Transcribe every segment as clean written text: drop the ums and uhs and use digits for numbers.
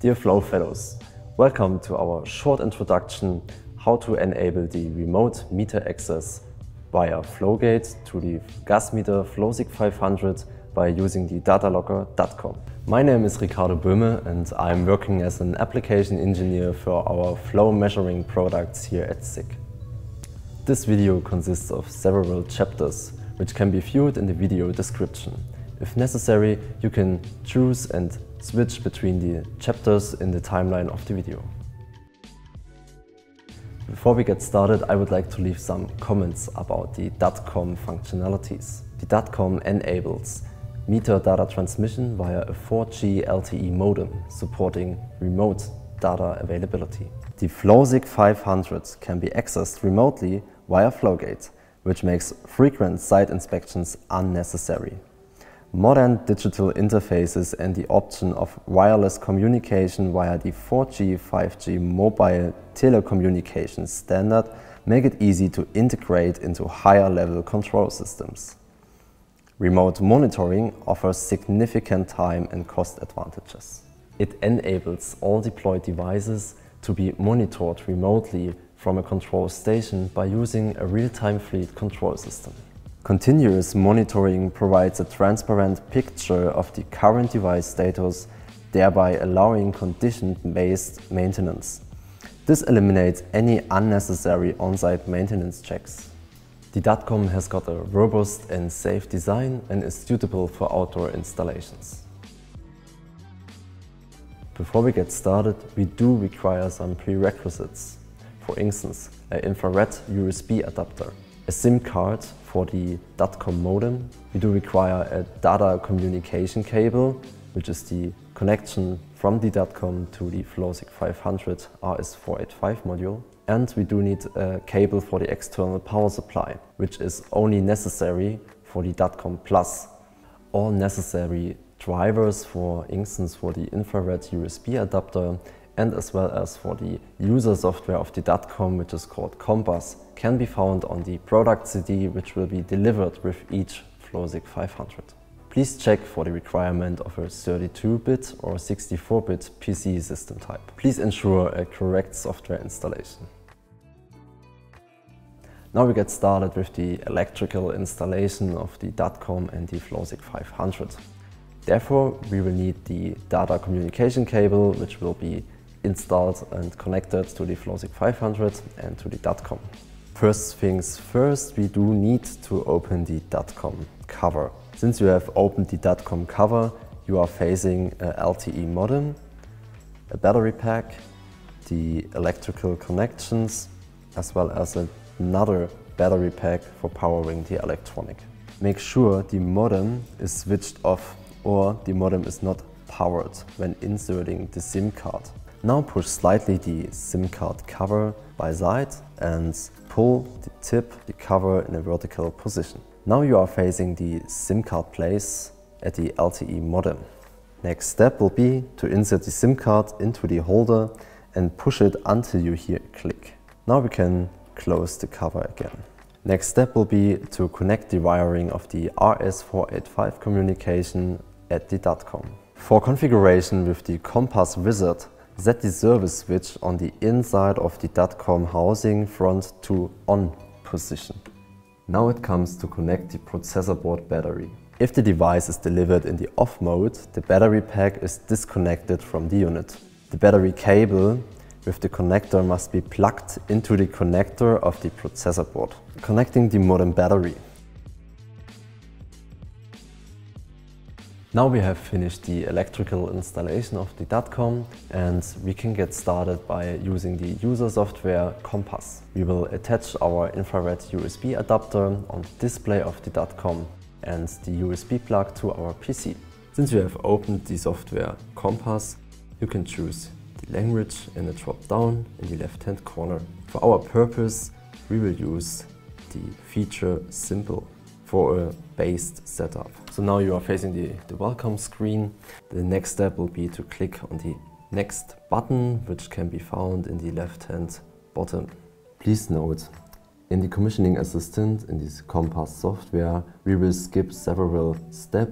Dear Flow Fellows, welcome to our short introduction how to enable the remote meter access via FlowGate to the gas meter FlowSig 500 by using the datalogger DATCOM. My name is Ricardo Böhme and I'm working as an application engineer for our flow measuring products here at SICK. This video consists of several chapters which can be viewed in the video description. If necessary, you can choose and switch between the chapters in the timeline of the video. Before we get started, I would like to leave some comments about the DATCOM functionalities. The DATCOM enables meter data transmission via a 4G LTE modem supporting remote data availability. The FlowSig 500 can be accessed remotely via FlowGate, which makes frequent site inspections unnecessary. Modern digital interfaces and the option of wireless communication via the 4G, 5G mobile telecommunications standard make it easy to integrate into higher level control systems. Remote monitoring offers significant time and cost advantages. It enables all deployed devices to be monitored remotely from a control station by using a real-time fleet control system. Continuous monitoring provides a transparent picture of the current device status, thereby allowing condition-based maintenance. This eliminates any unnecessary on-site maintenance checks. The DATCOM has got a robust and safe design and is suitable for outdoor installations. Before we get started, we do require some prerequisites. For instance, an infrared USB adapter, a SIM card for the DATCOM modem. We do require a data communication cable, which is the connection from the DATCOM to the FlowSig 500 RS485 module. And we do need a cable for the external power supply, which is only necessary for the DATCOM Plus. All necessary drivers, for instance for the infrared USB adapter and as well as for the user software of the DATCOM, which is called Compass, can be found on the product CD, which will be delivered with each FlowSig 500. Please check for the requirement of a 32-bit or 64-bit PC system type. Please ensure a correct software installation. Now we get started with the electrical installation of the DATCOM and the FlowSig 500. Therefore, we will need the data communication cable, which will be installed and connected to the FlowSig 500 and to the DATCOM. First things first, we do need to open the DATCOM cover. Since you have opened the DATCOM cover, you are facing a LTE modem, a battery pack, the electrical connections, as well as another battery pack for powering the electronic. Make sure the modem is switched off or the modem is not powered when inserting the SIM card. Now push slightly the SIM card cover by side and pull the cover in a vertical position. Now you are facing the SIM card place at the LTE modem. Next step will be to insert the SIM card into the holder and push it until you hear a click. Now we can close the cover again. Next step will be to connect the wiring of the RS485 communication at the DATCOM. For configuration with the Compass Wizard, set the service switch on the inside of the DATCOM housing front to on position. Now it comes to connect the processor board battery. If the device is delivered in the off mode, the battery pack is disconnected from the unit. The battery cable with the connector must be plugged into the connector of the processor board, connecting the modem battery. Now we have finished the electrical installation of the DATCOM and we can get started by using the user software Compass. We will attach our infrared USB adapter on the display of the DATCOM and the USB plug to our PC. Since you have opened the software Compass, you can choose the language in the drop down in the left hand corner. For our purpose, we will use the feature Simple for a based setup. So now you are facing the welcome screen. The next step will be to click on the next button, which can be found in the left hand bottom. Please note, in the commissioning assistant in this Compass software, we will skip several steps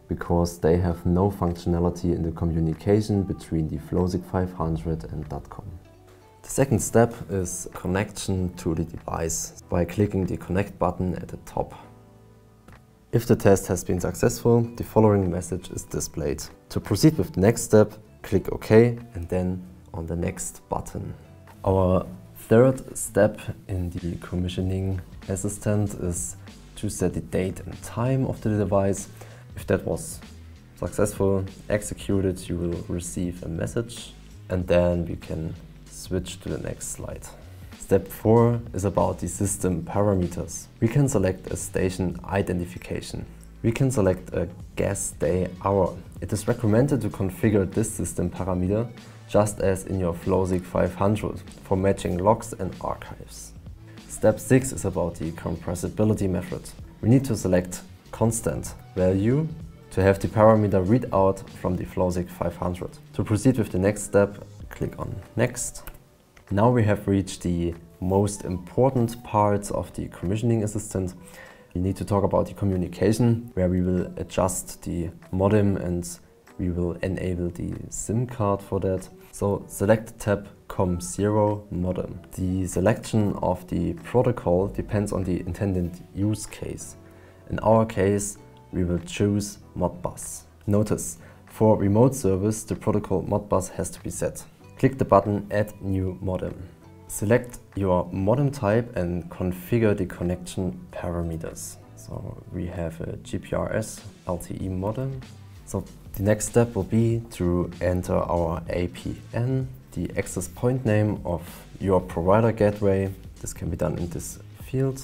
because they have no functionality in the communication between the Flowsic 500 and .com. The second step is connection to the device by clicking the Connect button at the top. If the test has been successful, the following message is displayed. To proceed with the next step, click OK and then on the Next button. Our third step in the commissioning assistant is to set the date and time of the device. If that was successful, executed, you will receive a message and then we can switch to the next slide. Step 4 is about the system parameters. We can select a station identification. We can select a gas day hour. It is recommended to configure this system parameter just as in your Flowsic 500 for matching logs and archives. Step 6 is about the compressibility method. We need to select constant value to have the parameter read out from the Flowsic 500. To proceed with the next step, click on Next. Now we have reached the most important parts of the commissioning assistant. We need to talk about the communication, where we will adjust the modem and we will enable the SIM card for that. So select the tab COM0 modem. The selection of the protocol depends on the intended use case. In our case, we will choose Modbus. Notice, for remote service, the protocol Modbus has to be set. Click the button Add New Modem. Select your modem type and configure the connection parameters. So we have a GPRS LTE modem. So the next step will be to enter our APN, the access point name of your provider gateway. This can be done in this field.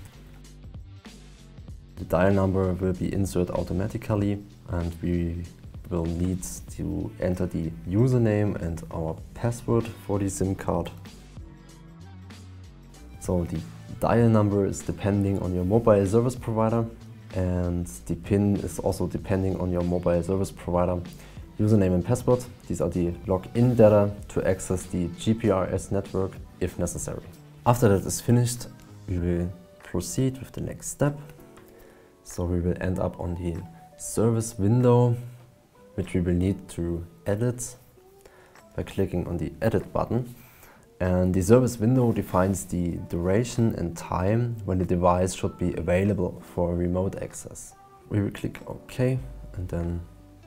The dial number will be inserted automatically and we will need to enter the username and our password for the SIM card. So the dial number is depending on your mobile service provider and the PIN is also depending on your mobile service provider. Username and password, these are the login data to access the GPRS network if necessary. After that is finished, we will proceed with the next step. So we will end up on the service window, which we will need to edit by clicking on the Edit button. And the service window defines the duration and time when the device should be available for remote access. We will click OK and then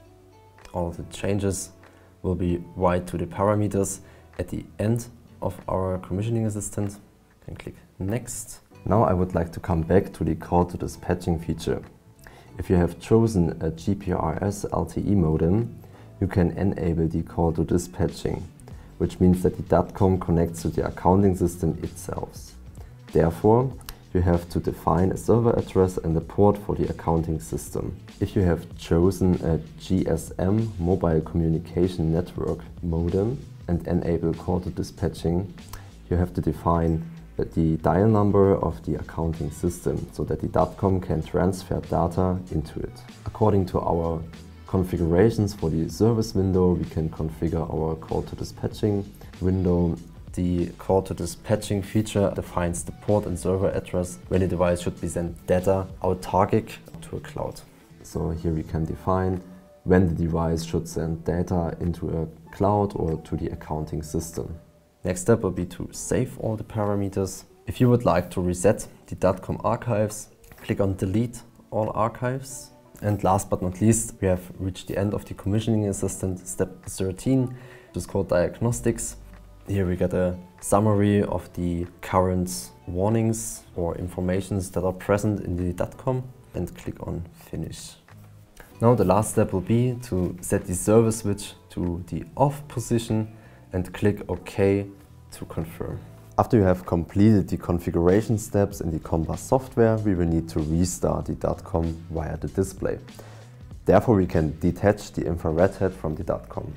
all the changes will be right to the parameters at the end of our commissioning assistant. You can click Next. Now I would like to come back to the call to dispatching feature. If you have chosen a GPRS LTE modem, you can enable the call to dispatching, which means that the .com connects to the accounting system itself. Therefore, you have to define a server address and a port for the accounting system. If you have chosen a GSM mobile communication network modem and enable call to dispatching, you have to define the dial number of the accounting system so that the .com can transfer data into it. According to our configurations for the service window, we can configure our call to dispatching window. The call to dispatching feature defines the port and server address when the device should be sent data autarkic to a cloud. So here we can define when the device should send data into a cloud or to the accounting system. Next step will be to save all the parameters. If you would like to reset the .com archives, click on Delete all archives. And last but not least, we have reached the end of the commissioning assistant, step 13, which is called diagnostics. Here we get a summary of the current warnings or informations that are present in the .com and click on Finish. Now the last step will be to set the service switch to the off position and click OK to confirm. After you have completed the configuration steps in the COM-BUS software, we will need to restart the .com via the display. Therefore, we can detach the infrared head from the .com.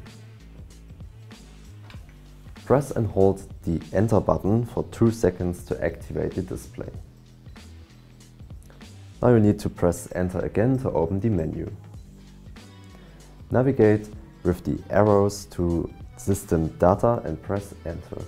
Press and hold the Enter button for 2 seconds to activate the display. Now you need to press Enter again to open the menu. Navigate with the arrows to System Data and press Enter.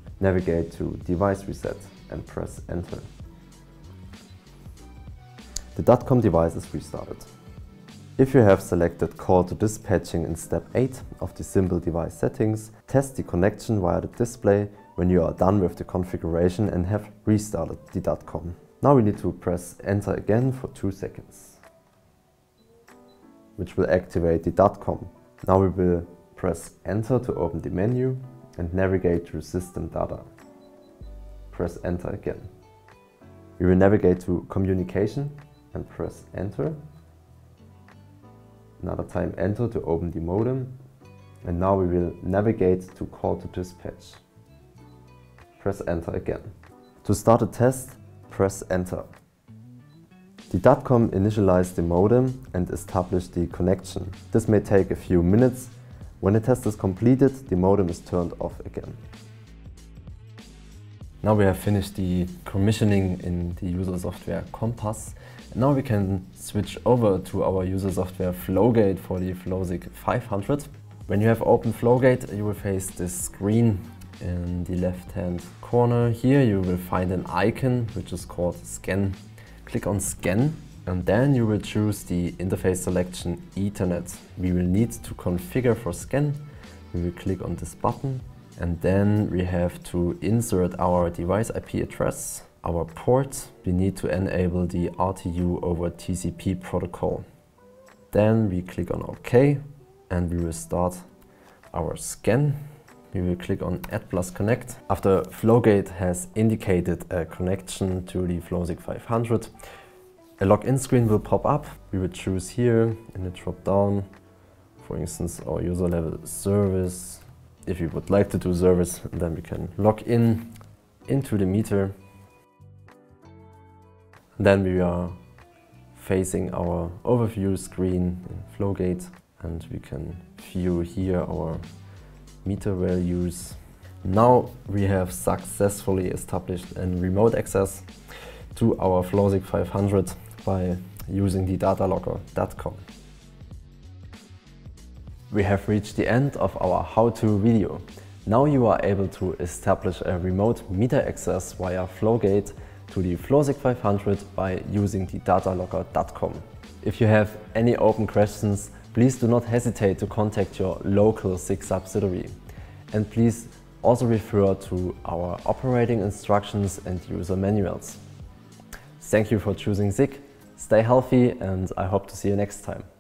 Navigate to Device Reset and press Enter. the .com device is restarted. If you have selected Call to Dispatching in step 8 of the Simple Device Settings, test the connection via the display when you are done with the configuration and have restarted the .com. Now we need to press Enter again for 2 seconds, which will activate the .com. Now we will press Enter to open the menu and navigate through System Data. Press Enter again. We will navigate to Communication and press Enter. Another time Enter to open the modem. And now we will navigate to Call to Dispatch. Press Enter again. To start a test, press Enter. The .com initialized the modem and established the connection. This may take a few minutes. When the test is completed, the modem is turned off again. Now we have finished the commissioning in the user software Compass. Now we can switch over to our user software Flowgate for the Flowsic 500. When you have opened Flowgate, you will face this screen in the left-hand corner. Here you will find an icon which is called Scan. Click on Scan and then you will choose the interface selection Ethernet. We will need to configure for Scan. We will click on this button. And then we have to insert our device IP address, our port. We need to enable the RTU over TCP protocol. Then we click on OK and we will start our scan. We will click on Add plus Connect. After Flowgate has indicated a connection to the Flowsic 500, a login screen will pop up. We will choose here in the drop down, for instance, our user level service. If you would like to do service, then we can log in into the meter. Then we are facing our overview screen in Flowgate and we can view here our meter values. Now we have successfully established a remote access to our Flowsic 500 by using the datalogger.com. We have reached the end of our how-to video. Now you are able to establish a remote meter access via Flowgate to the Flowsic 500 by using the datalogger.com. If you have any open questions, please do not hesitate to contact your local SIG subsidiary. And please also refer to our operating instructions and user manuals. Thank you for choosing SIG. Stay healthy and I hope to see you next time.